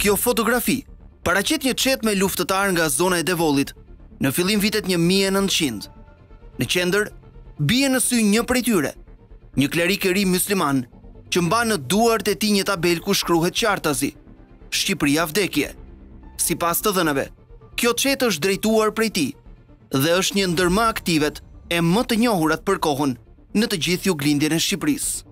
Kjo fotografi paraqet një çet me luftëtar nga zona e Devollit në fillim vitet 1900. Në qendër bie në sy një prej tyre, një klerik i ri musliman që mban në duart e tij një tabel ku shkruhet qartazi: Shqipëria vdekje. Sipas të dhënave, kjo çet është drejtuar prej tij dhe është një ndër më aktivet e më të njohurat për kohën në të gjithë juglindjen e Shqipërisë.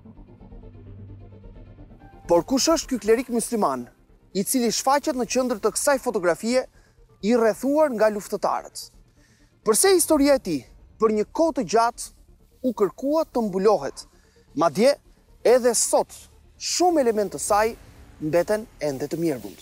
Por kush është ky klerik musliman, i cili shfaqet në qendër të kësaj fotografie, i rrethuar nga luftëtarët? Përse historia e tij për një kohë të gjatë u kërkua të mbulohet, madje edhe sot shumë elementë të saj mbeten ende të mirëbund.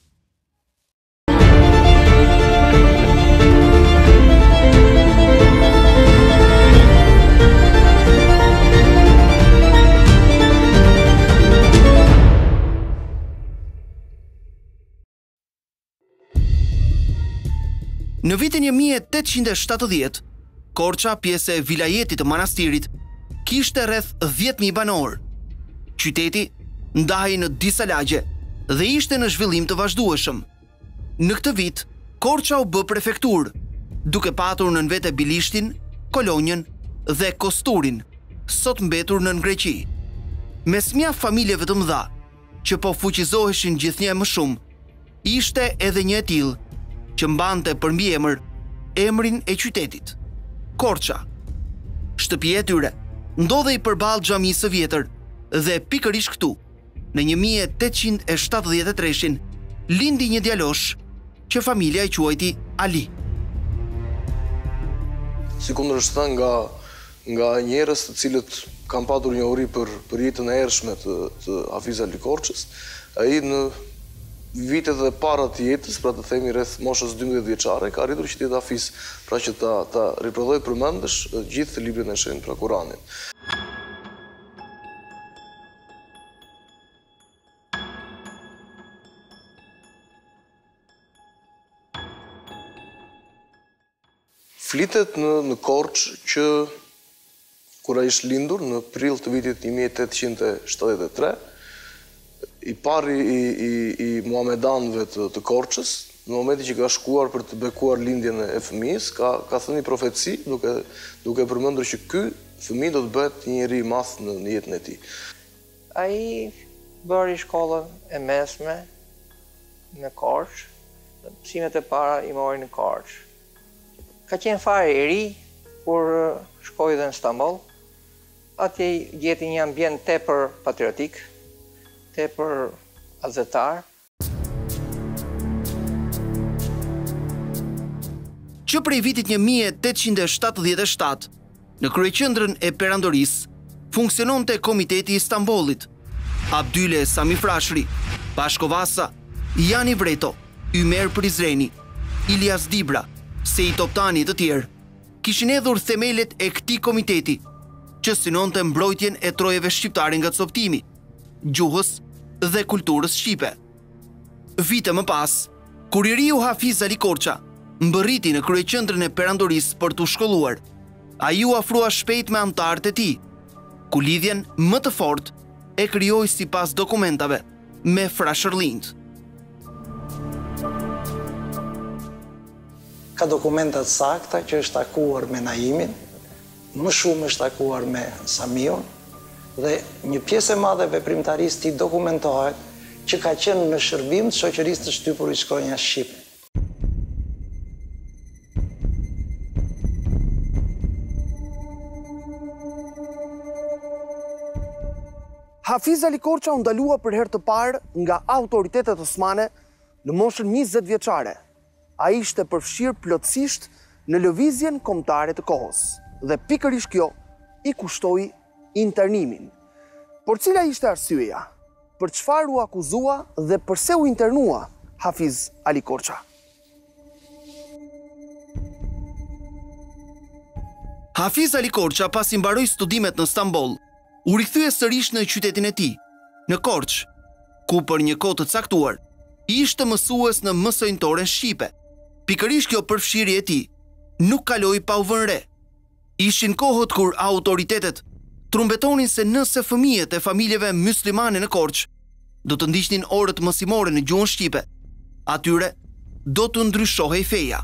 Në vitin 1870, Korça, pjesë e vilajetit të manastirit, kishte rreth 10.000 banor. Qyteti ndahej në disa lagje dhe ishte në zhvillim të vazhdueshëm. Në këtë vit, Korça u bë prefekturë, duke patur nën vete Bilishtin, Kolonjën dhe Kosturin, sot mbetur nën Greqi. Mes mjaft familjeve të mëdha, që po fuqizoheshin gjithnjë më shumë, ishte edhe një e tillë që mbante për mbiemër emrin e qytetit, Korça. Shtëpia e tyre ndodhej përballë xhamisë së vjetër dhe pikërisht këtu, në 1873, lindi një djalosh që familja e quajti Ali. Si kundërshta nga njerëz të cilët kanë patur njohuri për jetën e errshme të Hafiz Ali Korçës, ai në vitet e para të jetës, pra të themi rreth moshës 12 vjeçare, ka arritur që të jetë Hafiz, pra që ta riprodhoj përmendesh gjithë librin e shenjtë, pra Kur'anin. Flitet në Korçë që kur ai ishte lindur në prill të vitit 1873, i pari i muhamedanëve të Korçës, në momentin që ka shkuar për të bekuar lindjen e fëmijës, ka thënë një profeci duke përmendur që ky fëmijë do të bëhet një njeri i madh në jetën e tij. Ai bëri shkollën e mesme në Korçë, mësimet e para i mori në Korçë. Ka qenë fare i ri kur shkoi dhe në Stamboll. Atje gjeti një ambient tepër patriotik, tepër azetar. Që prej vitit 1877, në kryeqendrën e perandorisë, funksiononte Komiteti i Stambollit. Abdyle Sami Frashëri, Bashko Vasa, Jani Vreto, Ymer Prizreni, Ilyas Dibra, Sejit Toptani të tjerë, kishin hedhur themelet e këtij komiteti, që synonte mbrojtjen e trojeve shqiptare nga coptimi, gjuhës dhe kulturës shqipe. Vite më pas, kur i riu Hafiz Ali Korça mbërriti në kryeqendrën e perandorisë për t'u shkolluar, ai u afrua shpejt me anëtarët e tij, ku lidhjen më të fortë e krijoi sipas dokumentave me Frashërlind. Ka dokumentat sakta që është takuar me Naimin, më shumë është takuar me Samion, dhe një pjesë e madhe e veprimtarisë tij dokumentohet që ka qenë në shërbim të shoqërisë të shtypur i shkronja shqipe. Hafiz Ali Korça u ndalua për herë të parë nga autoritetet osmane në moshën 20 vjeçare. Ai ishte përfshirë plotësisht në lëvizjen kombëtare të kohës dhe pikërisht kjo i kushtoi internimin. Por cila ishte arsyeja? Për çfarë u akuzua dhe pse u internua Hafiz Ali Korça? Hafiz Ali Korça, pasi mbaroi studimet në Stamboll, u rikthye sërish në qytetin e tij, në Korçë, ku për një kohë të caktuar ishte mësues në mësojnëtoren shqipe. Pikërisht kjo përfshirje e tij nuk kaloi pa u vënë re. Ishin kohët kur autoritetet trumbetonin se nëse fëmijët e familjeve muslimane në Korçë do të ndiqnin orët mësimore në gjuhën shqipe, atyre do të ndryshohej feja.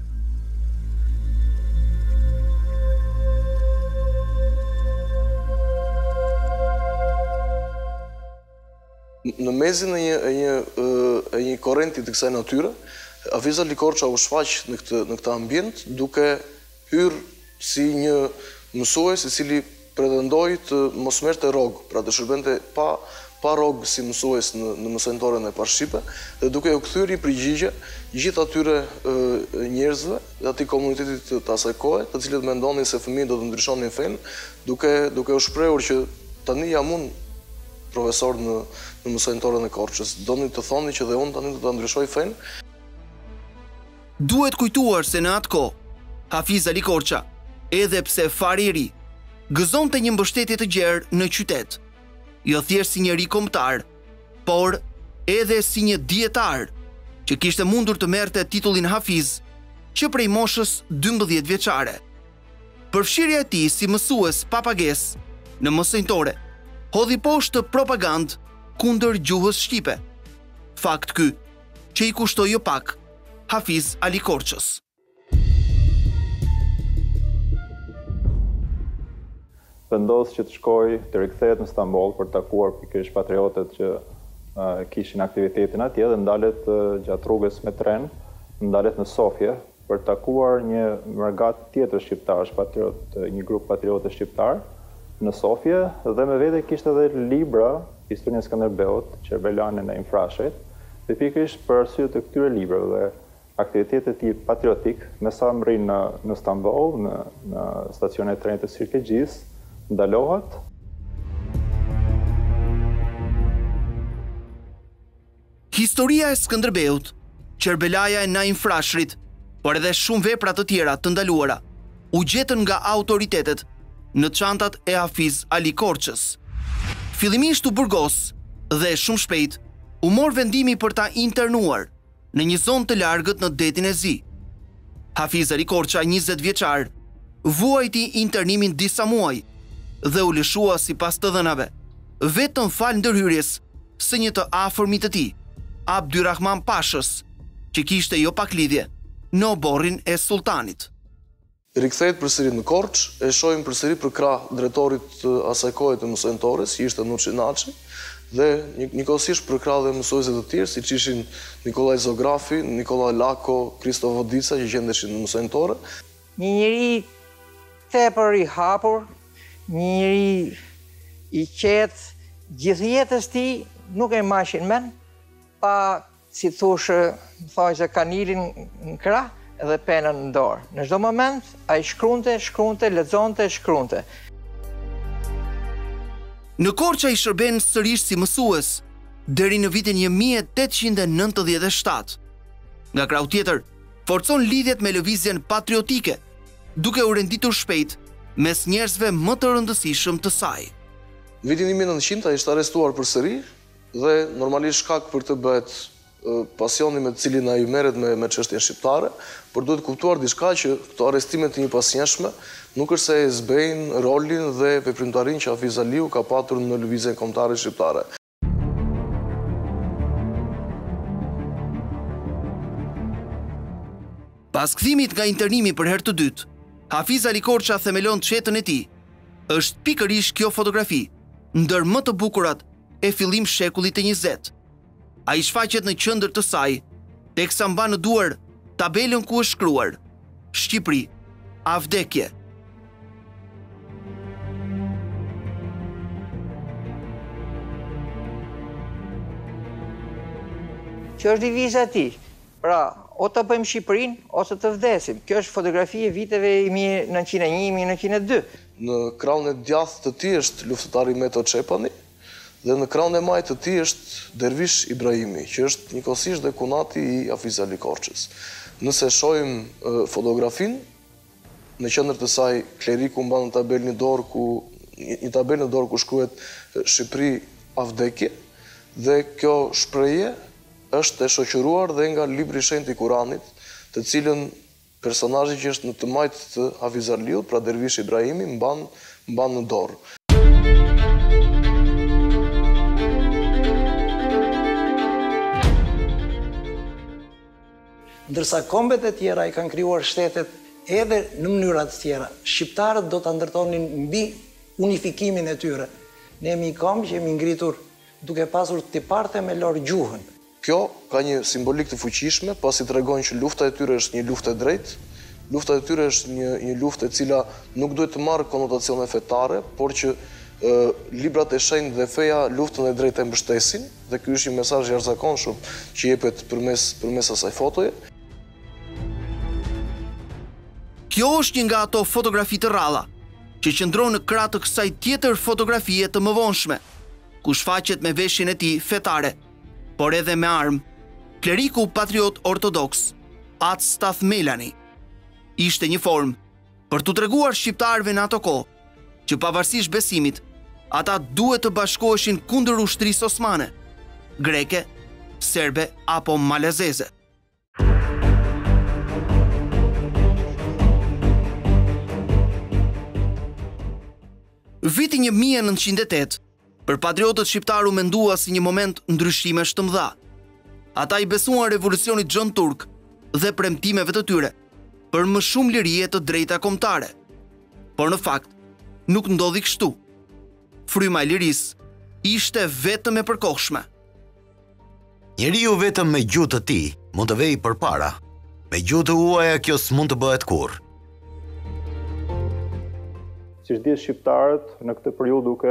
Në mezin e një korrenti të kësaj natyre, Hafiz Ali Korça u shfaq në këtë ambient duke hyrë si një mësues i cili pretendoi të mos merrte rrogë, pra të shërbente pa rrogë si mësues në mësojnëtoren e parashqipe, dhe duke u kthyer i përgjigje gjithë atyre njerëzve dhe atij komunitetit të asaj kohe, të cilët mendonin se fëmijët do të ndryshonin fenë, duke u shprehur që tani jam unë profesor në mësojnëtoren e Korçës. Doni të thoni që dhe unë tani do ta ndryshoj fenë? Duhet kujtuar se në atë kohë, Hafiz Ali Korça, edhe pse fare i ri, gëzonte një mbështetje të gjerë në qytet, jo thjesht si njeri kombëtar, por edhe si një dietar që kishte mundur të merrte titullin Hafiz që prej moshës 12 vjeçare. Përfshirja e tij si mësues pa pagesë në mësojnëtore hodhi poshtë propagandë kundër gjuhës shqipe. Fakt ky që i kushtoi jo pak Hafiz Ali Korçës. Vendos që të shkoj të rikthehet në Stamboll për të takuar pikërisht patriotët që kishin aktivitetin atje dhe ndalet gjatë rrugës me tren, ndalet në Sofje për të takuar një mërgat tjetër shqiptarësh, një grup patriotësh shqiptar në Sofje, dhe me vete kishte edhe libra historinë e Skënderbeut, Qerbelanin e Infrashit, dhe pikërisht për arsye të këtyre librave dhe aktivitetet e tij patriotik, me sa më rrin në Stamboll, në stacionin e trenit të Sirkegjis, ndalohet. Historia e Skënderbeut, Qerbelaja e Naim Frashërit, por edhe shumë vepra të tjera të ndaluara, u gjetën nga autoritetet në çantat e Hafiz Ali Korçës. Fillimisht u burgos dhe shumë shpejt u mor vendimi për ta internuar në një zonë të largët në detin e Zi. Hafiz Ali Korça, 20 vjeçar, vuajti internimin disa muaj dhe u lëshua sipas të dhënave, vetëm fal ndërhyrjes së një të afërmit të tij, Abdyrrahman Pashës, që kishte jo pak lidhje në oborrin e sultanit. Rikthehet përsëri në Korçë, e shohim përsëri për krah drejtorit asaj kohe të mësojnëtores, që ishte Nuçi Naçi, dhe njëkohësisht për krah dhe mësuesve të tjerë, siç ishin Nikolaj Zografi, Nikolaj Lako, Kristo Vodica, që gjendeshin në mësojnëtore. Një njeri tepër i hapur, një njeri i qetë, gjithë jetës ti nuk e mashin men, pa, si thoshë, thojë se kanilin në krah, edhe penën në dorë. Në çdo moment, ai shkruante, lexonte, shkruante. Në Korça i shërben sërish si mësues deri në vitin 1897. Nga krau tjetër, forcon lidhjet me lëvizjen patriotike, duke u renditur shpejt mes njerëzve më të rëndësishëm të saj. Vitin 1900 ai ishte arrestuar përsëri dhe normalisht shkak për të bëhet pasioni me të cilin ai merret me çështjen shqiptare, por duhet kuptuar diçka që këto arrestime të njëpasnjëshme nuk është se e zbejnë rolin dhe veprimtarinë që Hafiz Aliu ka patur në lëvizjen kombëtare shqiptare. Pas kthimit nga internimi për herë të dytë, Hafiz Ali Korça themelon çetën e tij. Është pikërisht kjo fotografi, ndër më të bukurat e fillim shekullit të 20. Ai shfaqet në qendër të saj, teksa mba në duar tabelën ku është shkruar: Shqipëri, a vdekje. Kjo është diviza e tij. Pra, o të bëjmë Shqipërinë, ose të vdesim. Kjo është fotografi e viteve 1901-1902. Në krahun e djathtë të tij është luftëtari Meto Çepani, dhe në krahun e majtë të tij është Dervish Ibrahimi, që është njëkohësisht dhe kunati i Hafiz Ali Korçës. Nëse shohim fotografinë, në qendër të saj kleriku mban një tabelë në dorë ku shkruhet Shqipëri a vdekje, dhe kjo shprehje është e shoqëruar dhe nga libri i shenjtë i Kuranit, të cilën personazhi që është në të majtë të Hafiz Aliut, pra Dervish Ibrahimi, mban në dorë. ndërsa kombet e tjera i kanë krijuar shtetet edhe në mënyra të tjera. Shqiptarët do ta ndërtonin mbi unifikimin e tyre. Ne jemi komb që jemi ngritur duke pasur të parte me lor gjuhën. Kjo ka një simbolik të fuqishme, pasi tregon që lufta e tyre është një luftë e drejtë. Lufta e tyre është një luftë e cila nuk duhet të marrë konotacione fetare, por që librat e shenjtë dhe feja luftën e drejtë e mbështesin, dhe ky është një mesazh i jashtëzakonshëm që jepet përmes asaj fotoje. Kjo është një nga ato fotografi të rralla që qëndron në krah të kësaj tjetër fotografie të mëvonshme, ku shfaqet me veshjen e tij fetare, por edhe me armë, kleriku patriot ortodoks Atë Stathmelani. Ishte një formë për t'u treguar shqiptarëve në ato kohë që pavarësisht besimit, ata duhet të bashkoheshin kundër ushtrisë osmane, greke, serbe apo malezeze. Viti 1908, për patriotët shqiptar u mendua si një moment ndryshimesh të mëdha. Ata i besuan revolucionit John Turk dhe premtimeve të tyre për më shumë lirie të drejta kombëtare. Por në fakt, nuk ndodhi kështu. Fryma e lirisë ishte vetëm e përkohshme. Njeriu vetëm me gjuhë të tij mund të vejë përpara. Me gjuhë të huaja kjo s'mund të bëhet kurrë. Siç dihet shqiptarët në këtë periudhë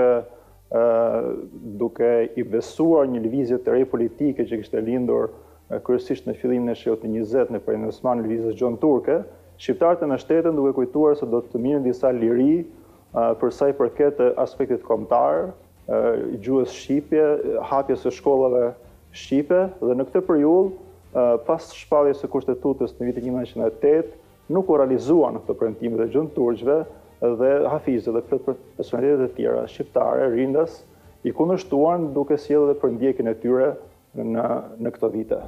duke i besuar një lëvizje të re politike që kishte lindur kryesisht në fillimin e shekullit të 20 në periudhën osmane, lëvizjes John Turke, shqiptarët e mbështeten duke kujtuar se do të mirën disa liri për sa i përket aspektit kombëtar, gjuhës shqipe, hapjes së shkollave shqipe, dhe në këtë periudhë pas shpalljes së kushtetutës në vitin 1908 nuk u realizuan këto premtimet e John Turqve dhe hafizët dhe personalitetet e tjera shqiptare rindas i kundërshtuan duke sjellë dhe përndjekin e tyre në këto vite.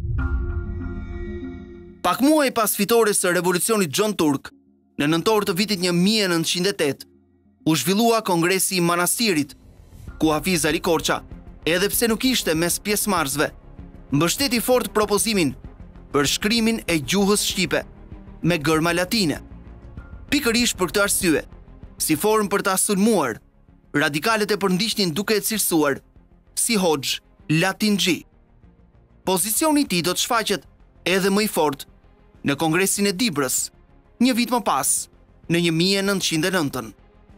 Pak muaj pas fitores së revolucionit John Turk, në nëntor të vitit 1908, u zhvillua kongresi i Manastirit, ku Hafiz Ali Korça, edhe pse nuk ishte mes pjesëmarrësve, mbështeti fort propozimin për shkrimin e gjuhës shqipe me gërma latine. Pikërisht për këtë arsye, si formë për ta sulmuar, radikalet e përndiqnin duke e cilësuar si Hoxh Latinxhi. Pozicioni i tij do të shfaqet edhe më i fortë në Kongresin e Dibrës, një vit më pas, në 1909.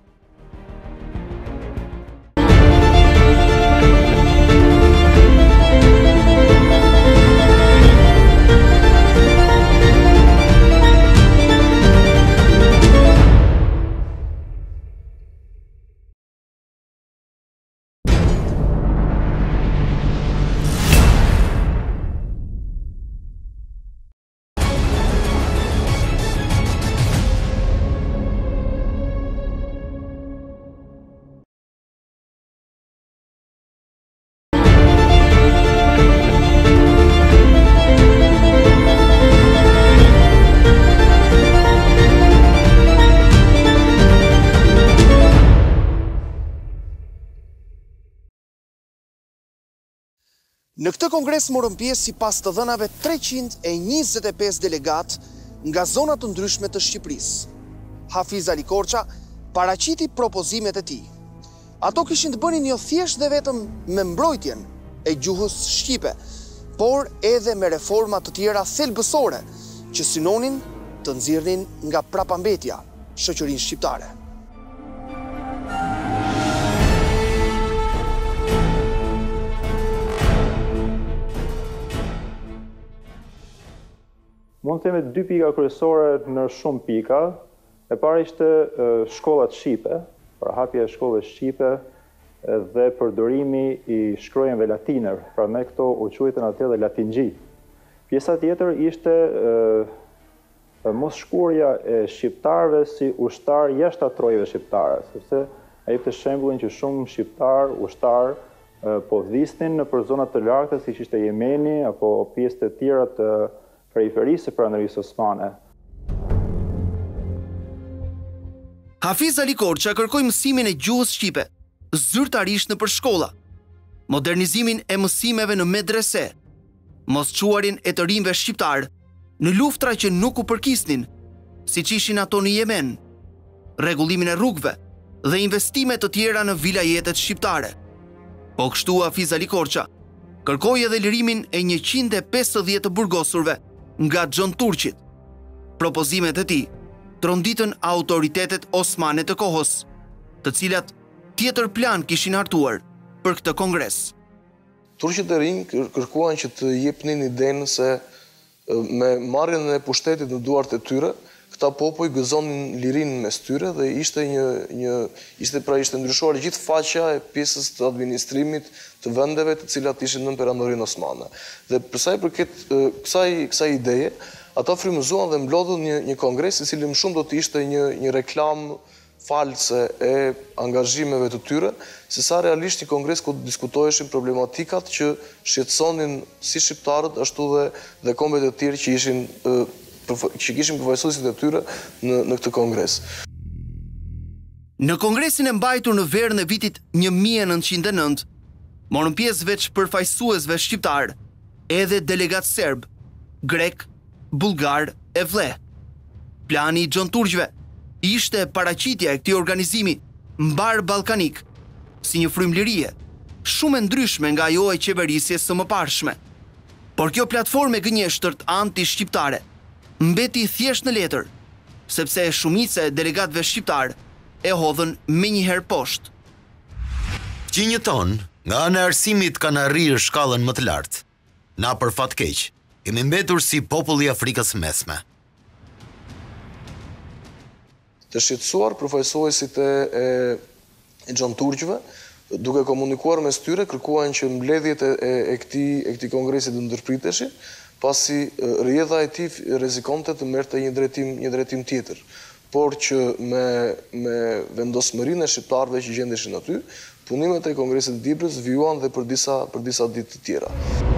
Në këtë kongres morën pjesë sipas të dhënave 325 delegat nga zona të ndryshme të Shqipërisë. Hafiz Ali Korça paraqiti propozimet e tij. Ato kishin të bënin jo thjesht dhe vetëm me mbrojtjen e gjuhës shqipe, por edhe me reforma të tjera thelbësore që synonin të nxirrnin nga prapambetja shoqërinë shqiptare. Mund të themi dy pika kryesore në shumë pika. E para ishte shkollat shqipe, pra hapja e shkollave shqipe dhe përdorimi i shkronjave latine, pra me këto u quajtën atje dhe Latinxhi. Pjesa tjetër ishte mos shkurja e shqiptarëve si ushtar jashtë trojave shqiptare, sepse ai jepte shembullin që shumë shqiptar, ushtar po vdisnin nëpër zona të larta siç ishte Jemeni apo pjesë të tjera të periferisë së pranërisë osmane. Hafiz Ali Korça kërkoi mësimin e gjuhës shqipe zyrtarisht nëpër shkolla, modernizimin e mësimeve në medrese, mosquarin e të rinjve shqiptar në luftra që nuk u përkisnin, si që ishin ato në Yemen, rregullimin e rrugëve dhe investime të tjera në vilajetet shqiptare. Po kështu Hafiz Ali Korça kërkoi edhe lirimin e 150 të burgosurve nga Xhon Turqit. Propozimet e tij tronditën autoritetet osmane të kohës, të cilat tjetër plan kishin hartuar për këtë kongres. Turqit e rinj kërkuan që të jepnin idenë se me marrjen e pushtetit në duart e tyre, këta popull gëzonin lirinë mes tyre dhe ishte ndryshuar gjithë faqja e pjesës të administrimit të vendeve të cilat ishin nën perandorinë osmane. Dhe përsa i përket kësaj ideje, ata frymëzuan dhe mblodhën një kongres i cili më shumë do të ishte një reklam false e angazhimeve të tyre, se sa realisht një kongres ku diskutoheshin problematikat që shqetësonin si shqiptarët, ashtu dhe kombet e tjerë që kishin përfaqësuesit e tyre në këtë kongres. Në kongresin e mbajtur në verën e vitit 1909, morën pjesë veç përfaqësuesve shqiptar, edhe delegat serb, grek, bullgar e vleh. Plani i Xhon Turqve ishte paraqitja e këtij organizimi mbar ballkanik si një frymëlirie shumë e ndryshme nga ajo e qeverisjes së mëparshme. Por kjo platformë gënjeshtërt anti-shqiptare mbeti thjesht në letër, sepse shumica e delegatëve shqiptar e hodhën menjëherë poshtë. Gjinjët nga ana e arsimit kanë arrirë shkallën më të lartë. Na për fat keq, kemi mbetur si populli i Afrikës Mesme. Të shqetësuar përfaqësuesit e Xhon Turqve, duke komunikuar mes tyre, kërkuan që mbledhjet e këtij kongresi të ndërpriteshin, pasi rrjedha e tij rrezikonte të merrte një drejtim tjetër, por që me vendosmërinë e shqiptarëve që gjendeshin aty, punimet e kongresit të Dibrës vijuan dhe për disa ditë të tjera.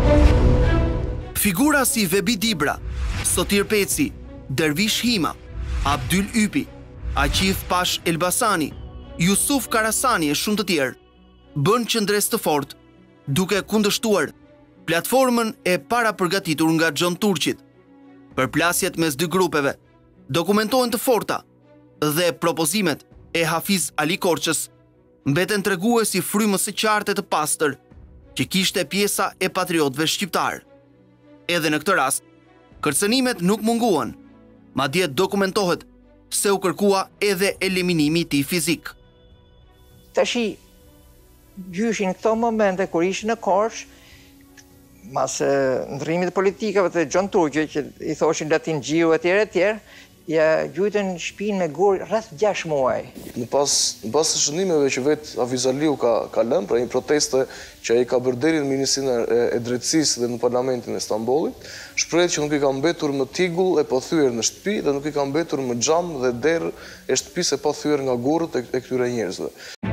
Figura si Vebi Dibra, Sotir Peci, Dervish Hima, Abdyl Ypi, Aqif Pash Elbasani, Jusuf Karasani e shumë të tjerë, bën qëndres të fortë, duke kundërshtuar platformën e para përgatitur nga Xhon Turqit. Përplasjet mes dy grupeve dokumentohen të forta dhe propozimet e Hafiz Ali Korçës mbeten treguesi frymës së qartë të pastër që kishte pjesa e patriotëve shqiptar. Edhe në këtë rast, kërcënimet nuk munguan, madje dokumentohet se u kërkua edhe eliminimi i tij fizik. Tashi, gjyshin këto momente kur ishin në Korçë, mas ndërrimit politikave të Xhon Turqit, që i thoshin Latin Gjiu e tjerë, ja gjujtën shtëpinë me gur rreth 6 muaj. Në pas të shënimeve që vetë Hafiz Aliu ka lënë, pra një proteste që ai ka bërë deri në Ministrinë e Drejtësisë dhe në Parlamentin e Stambollit, shprehet që nuk i ka mbetur më tigull e pothyer në shtëpi dhe nuk i ka mbetur më xham dhe derë e shtëpisë e pothyer nga gurët e këtyre njerëzve.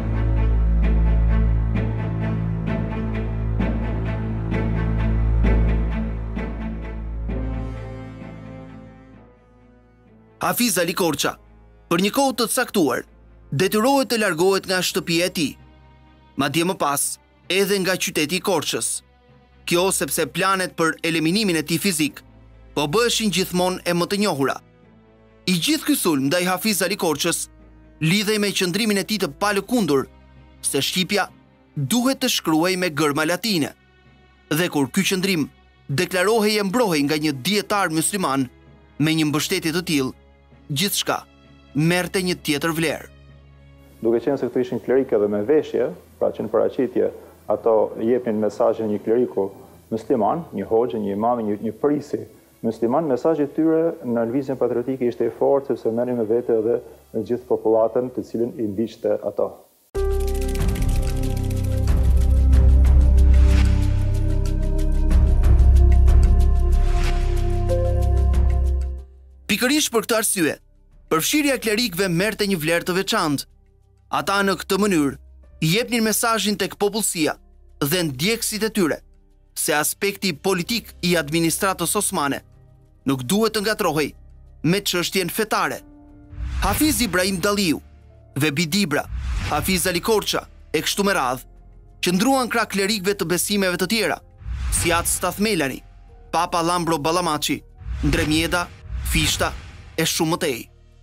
Hafiz Ali Korça, për një kohë të caktuar, detyrohet të largohet nga shtëpia e tij, madje më pas edhe nga qyteti i Korçës. Kjo sepse planet për eliminimin e tij fizik po bëheshin gjithmonë e më të njohura. I gjithë ky sulm ndaj Hafiz Ali Korçës lidhej me qëndrimin e tij të palëkundur se shqipja duhet të shkruaj me gërma latine. Dhe kur ky qëndrim deklarohej e mbrohej nga një dietar musliman me një mbështetje të tillë, gjithçka merrte një tjetër vlerë. Duke qenë se këto ishin klerikë dhe me veshje, pra që në paraqitje ato jepnin mesazhin një kleriku musliman, një hoxhë, një imam, një prisi musliman, mesazhi i tyre në lëvizjen patriotike ishte i fortë sepse merrin me vete edhe në gjithë popullatën të cilën i ndiqte ato. Pikërisht për këtë arsye, përfshirja e klerikëve merrte një vlerë të veçantë. Ata në këtë mënyrë i jepnin mesazhin tek popullsia dhe ndjekësit e tyre se aspekti politik i administratës osmane nuk duhet të ngatrohej me çështjen fetare. Hafiz Ibrahim Dalliu, Vebi Dibra, Hafiz Ali Korça e kështu me radhë, qëndruan krah klerikëve të besimeve të tjera, si At Stathmelani, Papa Lambro Ballamaçi, ndremjeda, fishta e shumë mëtej.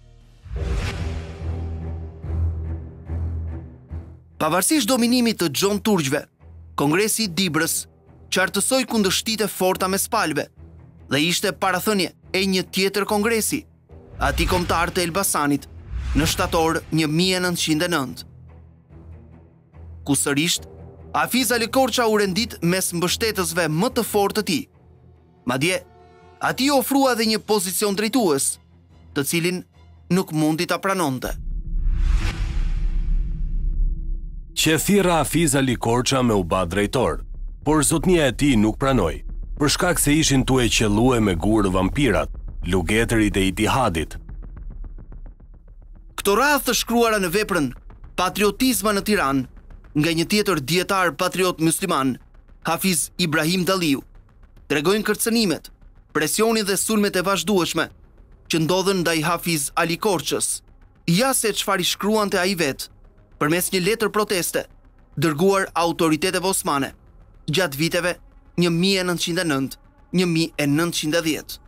Pavarësisht dominimit të Gjon Turqve, Kongresi i Dibrës qartësoi kundërshtitë forta mes palëve dhe ishte parathënie e një tjetër kongresi, ati kombëtar të Elbasanit, në shtator 1909. Ku sërisht, Hafiz Ali Korça u rendit mes mbështetësve më të fortë të tij. Madje, ati ofrua edhe një pozicion drejtues, të cilin nuk mundi ta pranonte. Qefira Hafiz Ali Korça me u bë drejtor, por zotnia e tij nuk pranoi, për shkak se ishin tu e qellue me gurë vampirat, lugetërit e Itihadit. Këto radhë të shkruara në veprën Patriotizma në Tiranë, nga një tjetër dietar patriot musliman, Hafiz Ibrahim Dalliu, tregojnë kërcënimet, presionin dhe sulmet e vazhdueshme që ndodhen ndaj Hafiz Ali Korçës. Ja se çfarë i shkruante ai vetë përmes një letër proteste dërguar autoriteteve osmane gjatë viteve 1909-1910.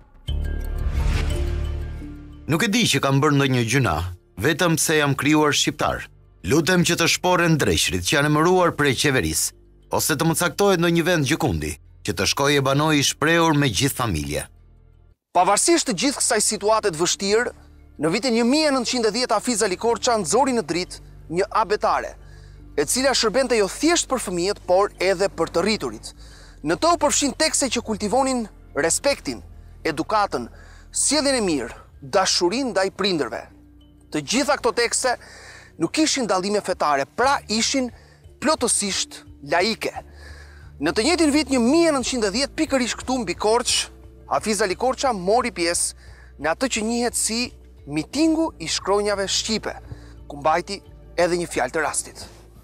Nuk e di që kam bërë ndonjë gjuna, vetëm se jam krijuar shqiptar. Lutem që të shporen drejshrit që janë emëruar prej qeverisë, ose të më caktohet në një vend gjikundi, që të shkoj e banoj i shprehur me gjithë familje. Pavarësisht të gjithë kësaj situate të vështirë, në vitin 1910 Hafiz Ali Korça nxori në dritë një abetare, e cila shërbente jo thjesht për fëmijët, por edhe për të rriturit. Në to u përfshin tekste që kultivonin respektin, edukatën, sjelljen e mirë, dashurinë ndaj prindërve. Të gjitha këto tekste nuk ishin dallime fetare, pra ishin plotësisht laike. Në të njëjtin vit 1910, pikërisht këtu mbi Korçë, Hafiz Ali Korça mori pjesë në atë që njihet si mitingu i shkronjave shqipe, ku mbajti edhe një fjalë të rastit.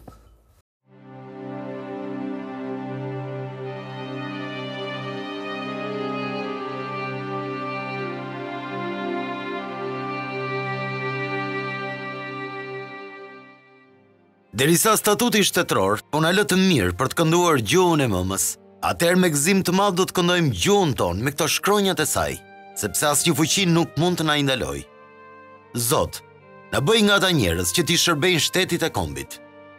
Derisa statuti shtetëror po na lë të mirë për të kënduar gjuhën e mëmës, atëherë me gëzim të madh do të këndojmë gjuhën tonë me këto shkronjat e saj, sepse asnjë fuqi nuk mund të na i ndalojë. Zot, na bëj nga ata njerëz që t'i shërbejnë shtetit e kombit.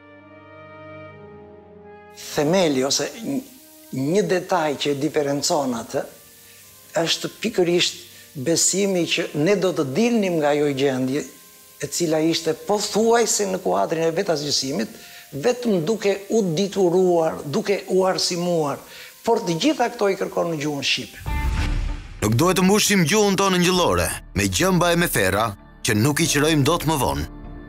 Themeli ose një detaj që diferencon atë është pikërisht besimi që ne do të dilnim nga ajo gjendje e cila ishte pothuajse në kuadrin e vetë asgjësimit, vetëm duke u dituruar, duke u arsimuar, por të gjitha këto i kërkon në gjuhën shqipe. Nuk duhet të mbushim gjuhën tonë ngjyllore me gjëmba e me ferra që nuk i qërojmë dot më vonë.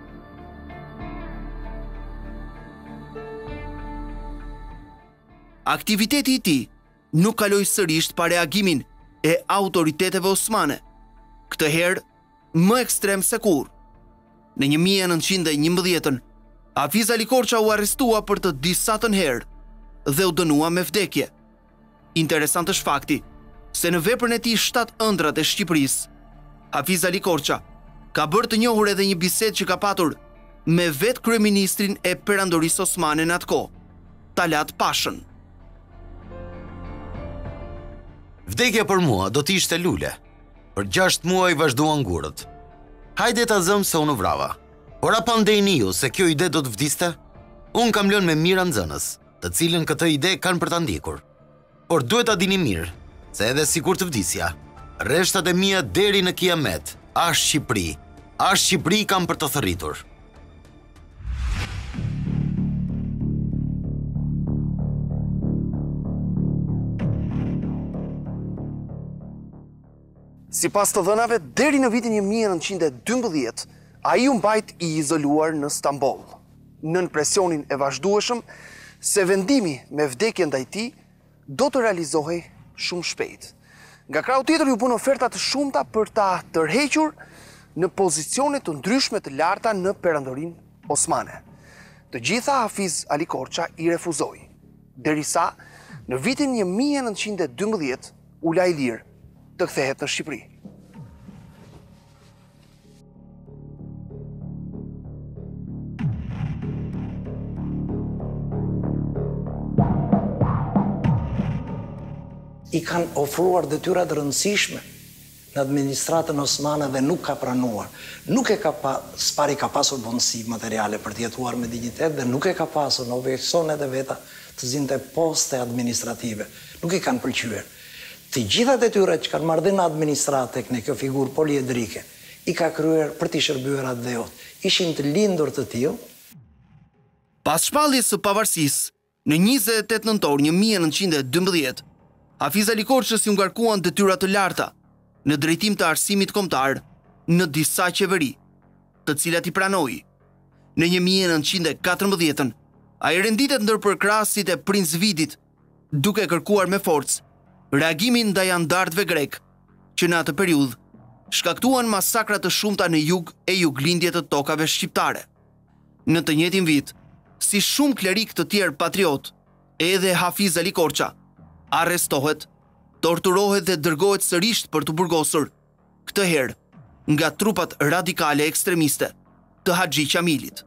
Aktiviteti i tij nuk kaloi sërish pa reagimin e autoriteteve osmane, këtë herë më ekstrem se kurrë. Në 1911, Hafiz Ali Korça u arrestua për të disatën herë dhe u dënua me vdekje. Interesant është fakti se në veprën e tij 7 ëndrat e Shqipërisë, Hafiz Ali Korça ka bërë të njohur edhe një bisedë që ka patur me vetë kryeministrin e Perandorisë Osmane në atë kohë, Talat Pashën. Vdekja për mua do t'ishte lule. Për 6 muaj vazhduan gurët. Hajde ta zëm se unë vrava. Por a pandejni ju se kjo ide do të vdiste? Unë kam lënë me mira nxënës, të cilën këtë ide kanë për ta ndjekur. Por duhet ta dini mirë, se edhe sikur të vdisja, rreshtat e mia deri në kiamet, as Shqipëri kam për të thërritur. Sipas të dhënave, deri në vitin 1912, ai u mbajt i izoluar në Stamboll, nën presionin e vazhdueshëm se vendimi me vdekjen ndaj tij do të realizohej shumë shpejt. Nga krau tjetër ju bën oferta të shumta për ta tërhequr në pozicione të ndryshme të larta në Perandorinë Osmane. Të gjitha Hafiz Ali Korça i refuzoi, derisa në vitin 1912 u la i lirë të kthehet në Shqipëri. i kanë ofruar detyra të rëndësishme në administratën osmane dhe nuk ka pranuar. Nuk e ka spari ka pasur mundësi materiale për të jetuar me dignitet dhe nuk e ka pasur në obligacionet e veta të zinte poste administrative. Nuk i kanë pëlqyer. Të gjitha detyrat që kanë marrë dhe në administratë tek në kjo figurë poliedrike, i ka kryer për t'i shërbyer atë dheut. Ishin të lindur të tillë. Pas shpalljes së pavarësisë, në 28 nëntor 1912, Hafiz Ali Korçës i ngarkuan detyra të larta në drejtim të arsimit kombëtar në disa qeveri, të cilat i pranoi. Në 1914, ai renditet ndër përkrahasit e Princ Vidit, duke kërkuar me forcë reagimin ndaj andartëve grek, që në atë periudhë shkaktuan masakra të shumta në jug e juglindje të tokave shqiptare. Në të njëjtin vit, si shumë klerik të tjerë patriot, edhe Hafiz Ali Korça arrestohet, torturohet dhe dërgohet sërish për të burgosur, këtë herë nga trupat radikale ekstremiste të Haxhi Qamilit.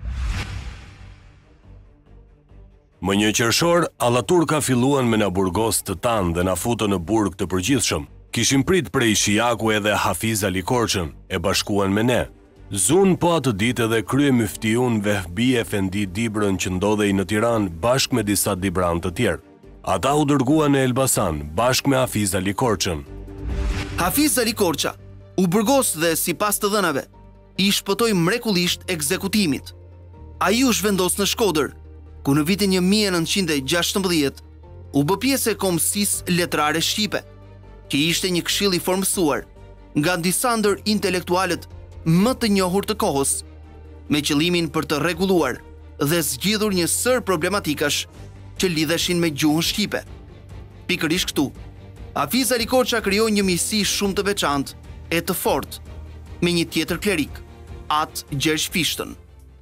Më një qershor, allaturka filluan me na burgos të tanë dhe na futën në burg të përgjithshëm. Kishim prit prej Shijaku edhe Hafiz Ali Korçën, e bashkuan me ne. Zun po atë ditë edhe krye myftiun Vehbi Efendi Dibrën që ndodhej në Tiranë bashkë me disa dibran të tjerë. Ata u dërguan në Elbasan bashkë me Hafiz Ali Korçën. Hafiz Ali Korça u burgos dhe sipas të dhënave i shpëtoi mrekullisht ekzekutimit. Ai u zhvendos në Shkodër, ku në vitin 1916 u bë pjesë e Komësisë Letrare Shqipe, që ishte një këshill i formësuar nga disa ndër intelektualët më të njohur të kohës, me qëllimin për të rregulluar dhe zgjidhur një sër problematikash që lidheshin me gjuhën shqipe. Pikërisht këtu, Hafiz Ali Korça krijoi një miqësi shumë të veçantë e të fortë me një tjetër klerik, At Gjergj Fishtën.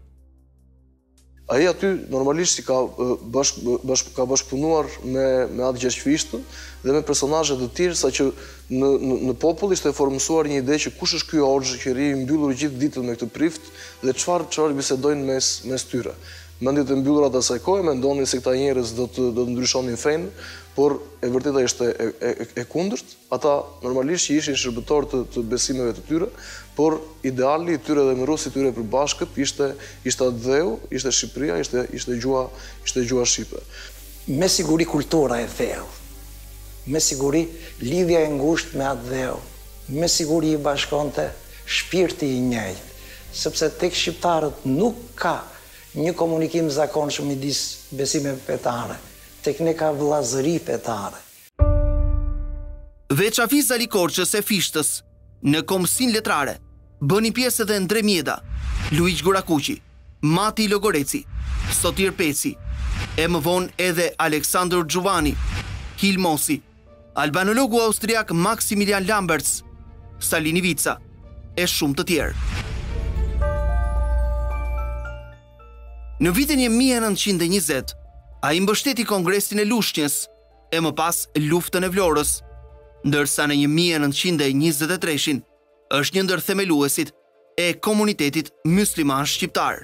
Ai aty normalisht ka bashkëpunuar me At Gjergj Fishtën dhe me personazhe të tjerë, saqë në popull ishte formësuar një ide që kush është ky Hoxhë që ri mbyllur gjithë ditën me këtë prift dhe çfarë bisedojnë mes tyre. Mendjet e mbyllura të asaj kohe mendonin se këta njerëz do të ndryshonin fenë, por e vërteta ishte e kundërt. Ata normalisht që ishin shërbëtorë të besimeve të tyre, por ideali i tyre dhe mëruesi i tyre përbashkët ishte atë dheu, ishte Shqipëria, ishte gjuha shqipe. Me siguri kultura e thellë, me siguri lidhja e ngushtë me atë dheu, me siguri i bashkonte shpirti i njëjtë, sepse tek shqiptarët nuk ka një komunikim zakonshëm midis besimeve fetare, tek ne ka vëllazëri fetare. Veç Hafiz Ali Korçës e Fishtës, në Komësinë Letrare, bëni pjesë edhe Ndre Mjeda, Luiq Gorakuqi, Mati Logoreci, Sotir Peci, e më vonë edhe Aleksandr Gjuvani, Hil Mosi, albanologu austriak Maximilian Lamberts, Salini Vica, e shumë të tjerë. Në vitin 1920, a i mbështeti Kongresin e Lushnjës e më pas luftën e Vlorës, ndërsa në 1923 është një ndër themeluesit e komunitetit musliman shqiptar.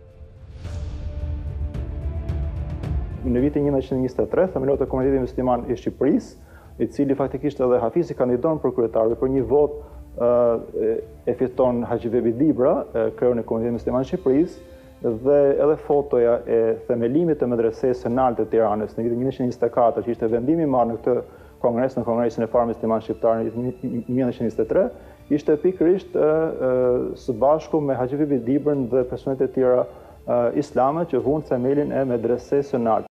Në vitin 1923, themelohet e komunitetit musliman i Shqipërisë, i cili faktikisht edhe Hafizi kandidon për kryetar dhe për një vot e fiton Haxhi Vehbi Dibra, kreun e komunitetit musliman i Shqipërisë, dhe edhe fotoja e themelimit të medresesë së Nalte të Tiranës në vitin 1924, që ishte vendimi i marrë në këtë kongres, në Kongresin e parë musliman shqiptar në 1923, ishte pikërisht së bashku me Haxhi Vehbi Dibrën dhe personet e tjera islame që vunë themelin e medresesë së Nalte.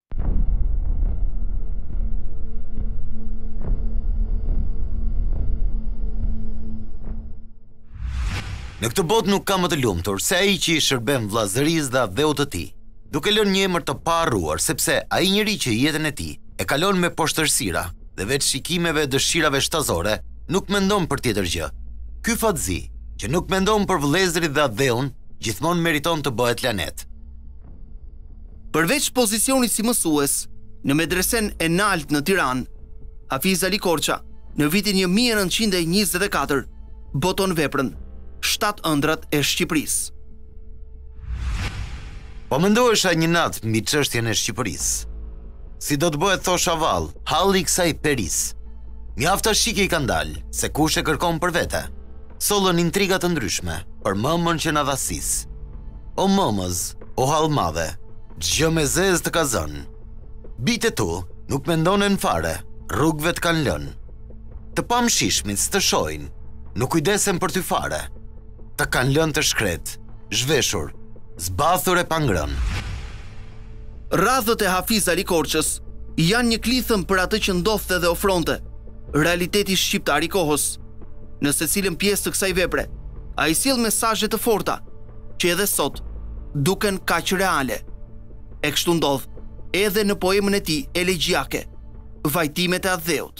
Në këtë botë nuk ka më të lumtur se ai që i shërben vllazërisë dhe dheut të tij, duke lënë një emër të paharruar, sepse ai njeri që jetën e tij e kalon me poshtërsira dhe veç shikimeve dëshirave shtazore, nuk mendon për tjetër gjë. Ky fatzi, që nuk mendon për vëllezërit dhe dheun, gjithmonë meriton të bëhet lanet. Përveç pozicionit si mësues në medresen e Nalt në Tiranë, Hafiz Ali Korça në vitin 1924 boton veprën 7 ëndrat e Shqipërisë. Po mendohesha një natë mbi çështjen e Shqipërisë, si do të bëhet thosha vallë, halli i kësaj peris. Mjafta shike i kanë dalë, se kush e kërkon për vete. Sollën intriga të ndryshme, për mëmën që na dhasis. O mëmës, o hall madhe, gjë me zez të ka zënë. Bite tu nuk mendonen fare, rrugëve të kanë lënë. Të pamshishmit s'të shojnë, nuk kujdesen për ty fare. Të kanë lënë të shkret, zhveshur, zbathur e pangrën. Radhët e Hafiz Ali Korçës janë një klithëm për atë që ndodhte dhe ofronte, realiteti shqiptar i kohës. Në secilën pjesë të kësaj vepre, ai sjell mesazhe të forta që edhe sot duken kaq reale. E kështu ndodh edhe në poemën e tij elegjiake, Vajtimet e Adheut.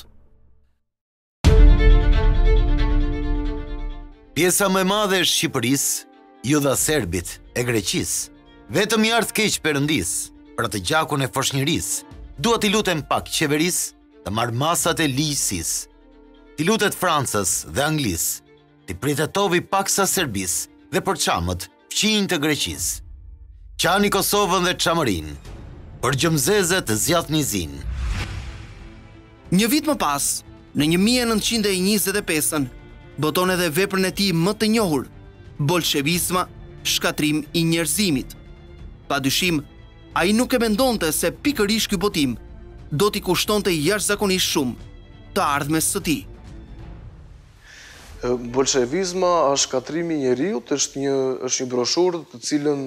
Pjesa më e madhe e Shqipërisë, ju dha serbit e Greqisë. Vetëm i ardh keq Perëndis, për atë gjakun e foshnjërisë. Dua t'i lutem pak qeverisë të marrë masat e ligjësisë. Ti lutet Francës dhe Anglisë, ti pritetovi paksa Serbisë dhe për çamët fqinj të Greqisë. Qani Kosovën dhe Çamërinë, për gjëmzezet zjat nizin. Një vit më pas, në 1925, boton edhe veprën e tij më të njohur, bolshevizma, shkatrim i njerëzimit. Padyshim, ai nuk e mendonte se pikërisht ky botim do t'i kushtonte jashtëzakonisht shumë të ardhmes së tij. Bolshevizma a shkatrimi i njeriut është një broshurë të cilën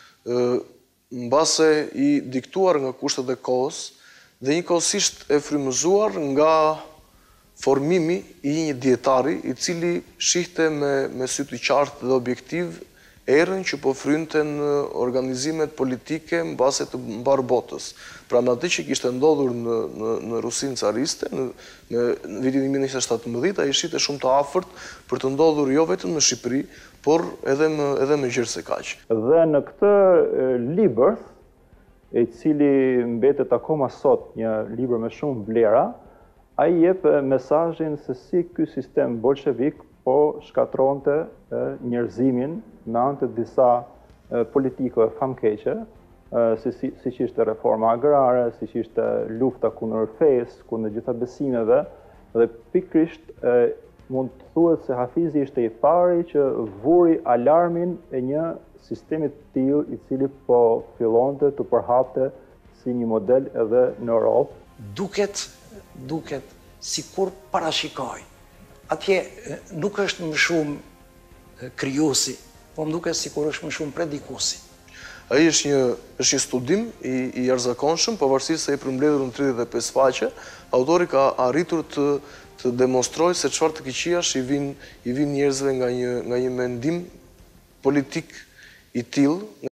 mbase i diktuar nga kushtet e kohës dhe njëkohësisht e frymëzuar nga formimi i një dietari i cili shihte me sy të qartë dhe objektiv erën që po frynte në organizimet politike mbase të mbar botës. Pra me atë që kishte ndodhur në Rusinë cariste, në vitin 1917, ai shihte shumë të afërt për të ndodhur jo vetëm në Shqipëri, por edhe më gjerë se kaq. Dhe në këtë libër, i cili mbetet akoma sot një libër me shumë vlera, ai jep mesazhin se si ky sistem bolshevik po shkatronte njerëzimin me anë të disa politikave famkeqe, siç ishte reforma agrare, siç ishte lufta kundër fesë, kundër gjitha besimeve, dhe pikërisht mund të thuhet se Hafizi ishte i pari që vuri alarmin e një sistemi të tillë i cili po fillonte të përhapte si një model edhe në Europë. Duket sikur parashikoj. Atje nuk është më shumë krijuesi, po më duket sikur është më shumë predikuesi. Ai është një studim i jashtëzakonshëm, pavarësisht se i përmbledhur në 35 faqe, autori ka arritur të demonstrojë se çfarë të keqësh i vin njerëzve nga një mendim politik i tillë.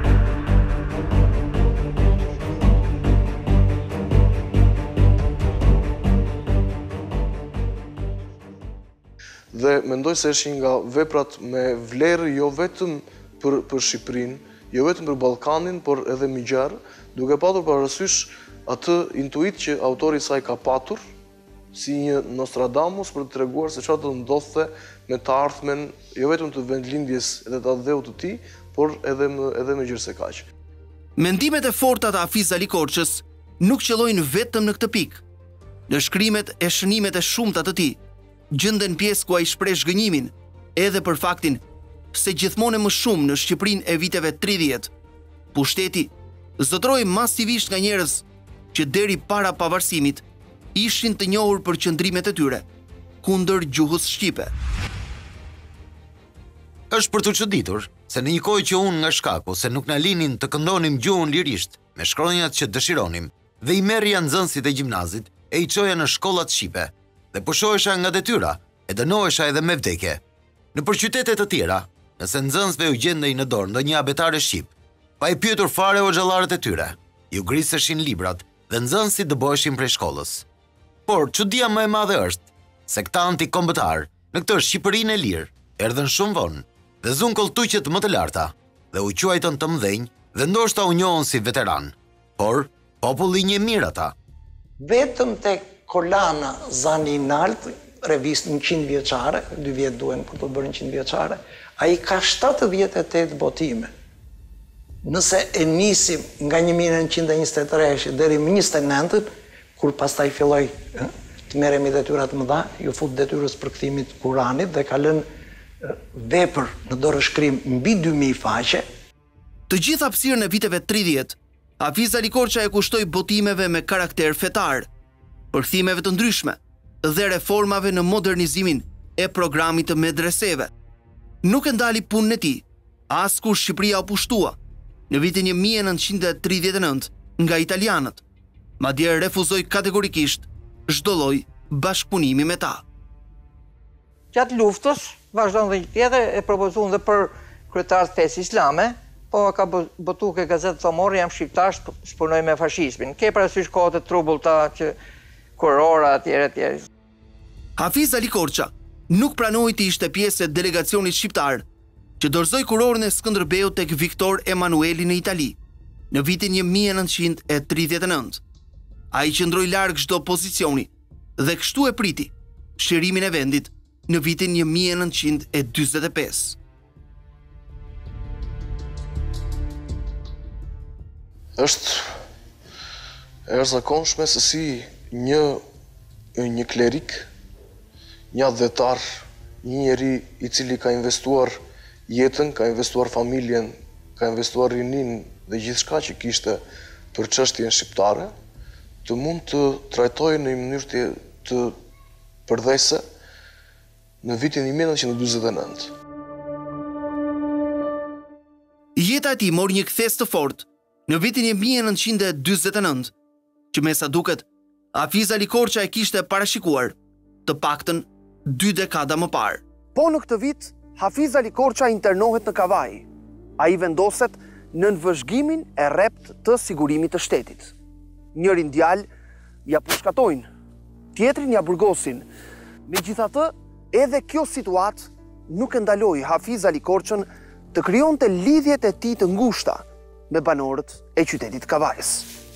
Dhe mendoj se është nga veprat me vlerë jo vetëm për Shqipërinë, jo vetëm për Ballkanin, por edhe më gjerë, duke patur parasysh atë intuit që autori i saj ka patur, si një Nostradamus për të treguar se çfarë do të ndodhte me të ardhmen, jo vetëm të vendlindjes edhe të adheut të tij, por edhe më gjerë se kaq. Mendimet e forta të Hafiz Ali Korçës nuk qëllojnë vetëm në këtë pikë. Në shkrimet e shënimet e shumta të tij, gjenden pjesë ku ai shpreh zhgënjimin edhe për faktin se gjithmonë më shumë në Shqipërinë e viteve 30, pushteti zotroi masivisht nga njerëz që deri para pavarësimit ishin të njohur për qëndrimet e tyre kundër gjuhës shqipe. Është për të çuditur se në një kohë që unë nga shkaku se nuk na linin të këndonim gjuhën lirisht me shkronjat që dëshironim dhe i merrja nxënësit e gjimnazit e i çoja në shkollat shqipe dhe pushohesha nga detyra e dënohesha edhe me vdekje. Në qytete të tjera, nëse nxënësve u gjendej në dorë ndonjë abetare shqip, pa i pyetur fare hoxhallarët e tyre, ju griseshin librat dhe nxënësit dëboheshin prej shkollës. Por çudia më e madhe është se këta antikombëtar në këtë Shqipërinë e lirë erdhën shumë vonë dhe zun kolltuqet më të larta dhe u quajtën të mëdhenj dhe ndoshta u njohën si veteran, por populli një mirë ata. Vetëm tek Kolana Zani i Nalt, revistë 100 vjeçare, 2 vjet duhen për të bërë 100 vjeçare, ai ka 78 botime. Nëse e nisim nga 1923 deri më 29, kur pastaj filloi të merremi detyrat mëdha, ju fut detyrës përkthimit Kuranit dhe ka lënë vepër në dorëshkrim mbi 2000 faqe. Të gjithë hapësirën e viteve 30, Hafiz Ali Korça e kushtoi botimeve me karakter fetar, përkthimeve të ndryshme dhe reformave në modernizimin e programit të medreseve. Nuk e ndali punën e tij, as kur Shqipëria u pushtua në vitin 1939 nga italianët, madje refuzoi kategorikisht çdo lloj bashkëpunimi me ta. Gjatë luftës, vazhdon dhe një tjetër e propozuan dhe për kryetarët të fesë islame, po ka botu ke gazetë thomore, jam shqiptar, shpunoj me fashizmin. Ke parasysh kohët e trubullta që kurora etj. Hafiz Ali Korça nuk pranoi të ishte pjesë e delegacionit shqiptar që dorëzoi kurorën e Skënderbeut tek Viktor Emanueli në Itali në vitin 1939. Ai qëndroi larg çdo pozicioni dhe kështu e priti shirimin e vendit në vitin 1945. Është jashtëzakonshme se si një klerik, një adhetar, një njeri i cili ka investuar jetën, ka investuar familjen, ka investuar rinin dhe gjithçka që kishte për çështjen shqiptare, të mund të trajtojë në një mënyrë të përdhese në vitin 1949. Jeta e tij mori një kthes të fortë në vitin 1949, që me sa duket, Hafiz Ali Korça e kishte parashikuar të paktën 2 dekada më parë. Po në këtë vit, Hafiz Ali Korça internohet në Kavaj. Ai vendoset në nënvëzhgimin e rrept të sigurimit të shtetit. Njërin djalë ja pushkatojnë, tjetrin ja burgosin. Megjithatë, edhe kjo situatë nuk e ndaloi Hafiz Ali Korçën të krijonte lidhjet e tij të ngushta me banorët e qytetit Kavajës.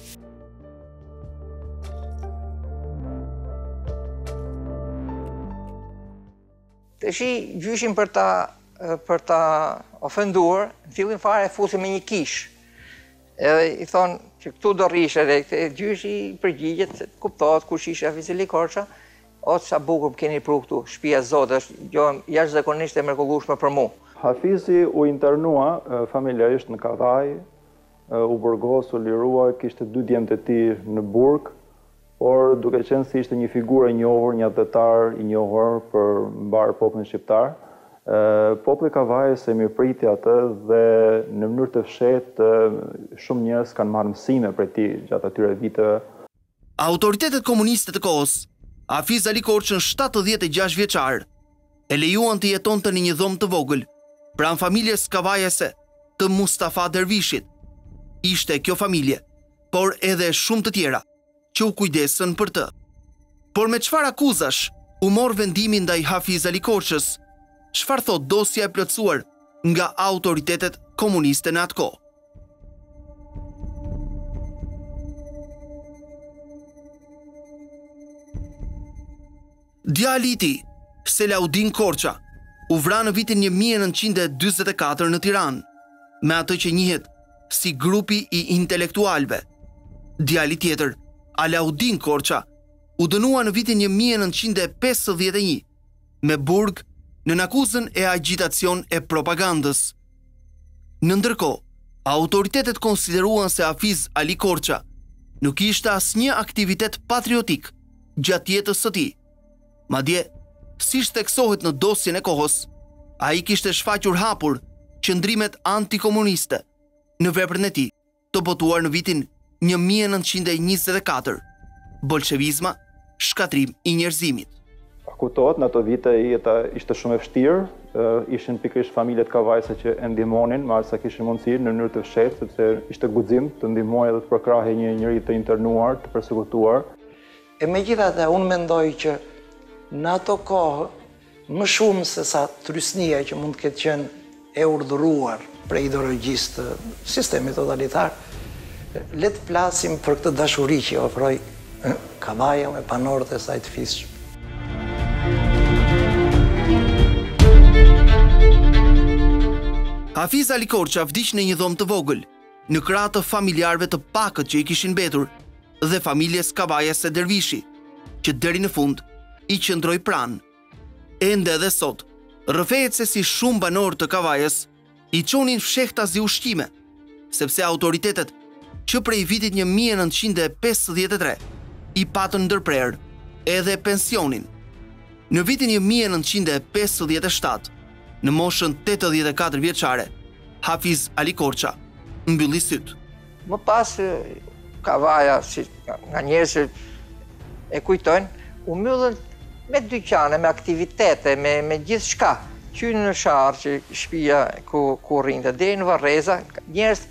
Tashi gjyshin për ta ofenduar, në fillim fare fusin me një kish. Edhe i thonë që këtu do rrishe, dhe gjyshi përgjigjet, se kuptohet kush ishte Hafiz Ali Korça, o sa bukur më keni pru këtu, shtëpia Zotë është jashtëzakonisht e mrekullueshme për mua. Hafizi u internua familjarisht në Kavaj, u burgos, u lirua, kishte 2 djemtë e tij në burg, por duke qenë si ishte një figurë e njohur, një adhetar i njohur për mbar popullin shqiptar, populli i Kavajës e mirëpriti atë dhe në mënyrë të fshehtë shumë njerëz kanë marrë mësime prej tij gjatë atyre viteve. Autoritetet komuniste të kohës, Hafiz Ali Korçën 76 vjeçar, e lejuan të jetonte në një dhomë të vogël pranë familjes kavajese të Mustafa Dervishit. Ishte kjo familje, por edhe shumë të tjera që u kujdesën për të. Por me çfarë akuzash u mor vendimi ndaj Hafiz Ali Korçës? Çfarë thot dosja e plotësuar nga autoritetet komuniste në atë kohë? Djali i tij, Selaudin Korça, u vra në vitin 1944 në Tiranë, me atë që njihet si grupi i intelektualëve. Djali tjetër, Alaudin Korça, u dënua në vitin 1951 me burg në akuzën e agjitacion e propagandës. Në ndërkohë, autoritetet konsideruan se Hafiz Ali Korça nuk ishte asnjë aktivitet patriotik gjatë jetës së tij. Madje, si shteksohet në dosjen e kohës, ai kishte shfaqur hapur qëndrimet antikomuniste në veprën e tij, të botuar në vitin 1924, bolshevizma, shkatrim i njerëzimit. Kuptohet, në ato vite jeta ishte shumë e vështirë, ishin pikërisht familjet kavajse që e ndihmonin, me aq sa kishin mundësi në mënyrë të fshehtë, sepse ishte guxim të ndihmojë edhe të përkrahej një njeri të internuar, të përsekutuar. E megjithatë, unë mendoj që në ato kohë, më shumë se sa trysnia që mund të ketë qenë e urdhëruar prej ideologjisë të sistemit totalitar, le të flasim për këtë dashuri që ofroi Kavaja me banorët e saj të fisshëm. Hafiz Ali Korça vdiq në një dhomë të vogël, në krah të familjarëve të pakët që i kishin mbetur dhe familjes Kavajas së Dervishi, që deri në fund i qëndroi pranë. Ende edhe sot, rrëfehet se si shumë banorë të Kavajas i çonin fshehta zi ushqime, sepse autoritetet që prej vitit 1953 i patën ndërprer edhe pensionin. Në vitin 1957, në moshën 84 vjeçare, Hafiz Ali Korça mbylli syt. Më pas Kavaja, si nga njerëzit e kujtojnë, u mbyllën me dyqane, me aktivitete, me gjithë shka. Qynë në Sharë, që shtëpia ku rrinte, deri në Varreza, njerëz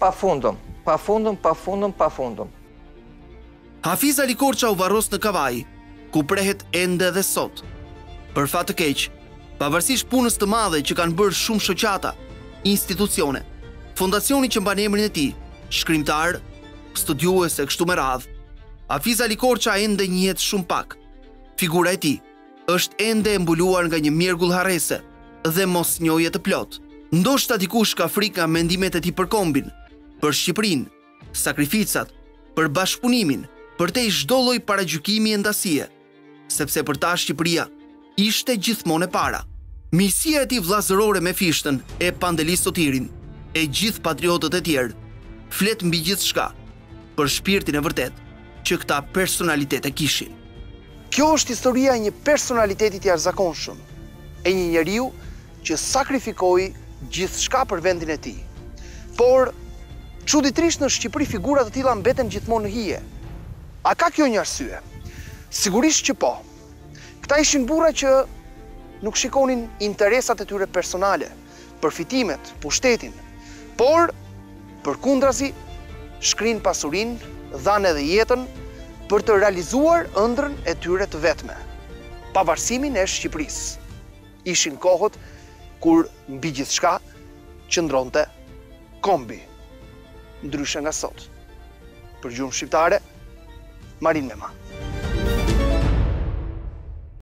pafundum. Hafiz Ali Korça u varros në Kavaj, ku prehet ende dhe sot. Për fat të keq, pavarësisht punës të madhe që kanë bërë shumë shoqata, institucione, fondacioni që mban emrin e tij, shkrimtar, studiues e kështu me radhë, Hafiz Ali Korça ende njihet shumë pak. Figura e tij është ende e mbuluar nga një mjergull harrese dhe mosnjohje të plot. Ndoshta dikush ka frikë nga mendimet e tij për kombin, për Shqipërinë, sakrificat, për bashkëpunimin, përtej çdo lloj paragjykimi e ndasie, sepse për ta Shqipëria ishte gjithmonë e para. Miqësia e tij vllazërore me Fishtën, e Pandelis Sotirin, e gjithë patriotët e tjerë, flet mbi gjithçka për shpirtin e vërtet që këta personalitete kishin. Kjo është historia e një personaliteti të jashtëzakonshëm, e një njeriu që sakrifikoi gjithçka për vendin e tij. Por çuditërisht në Shqipëri figura të tilla mbeten gjithmonë në hije. A ka kjo një arsye? Sigurisht që po. Këta ishin burra që nuk shikonin interesat e tyre personale, përfitimet, pushtetin, por përkundrazi shkrin pasurinë, dhanë edhe jetën për të realizuar ëndrrën e tyre të vetme, pavarësimin e Shqipërisë. Ishin kohët kur mbi gjithçka qëndronte kombi, ndryshe nga sot. Për Gjuhën Shqiptare, Marin Mema.